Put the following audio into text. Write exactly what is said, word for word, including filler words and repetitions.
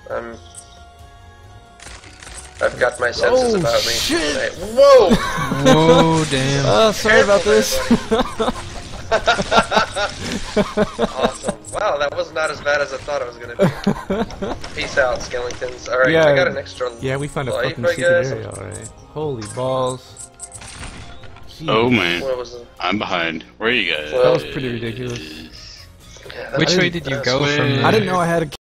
I'm. I've got my senses Oh, about me. shit. tonight. Whoa! Whoa, damn. Uh, sorry about this. Awesome. Wow, that was not as bad as I thought it was gonna be. Peace out, skeletons. Alright, Yeah. I got an extra Yeah, we found a life, fucking I secret guess. area, alright. Holy balls. Jeez. Oh man, What was it? I'm behind. Where are you guys? Well, That was pretty ridiculous. Yeah, that Which was- way did you that's go weird. from I didn't know I had a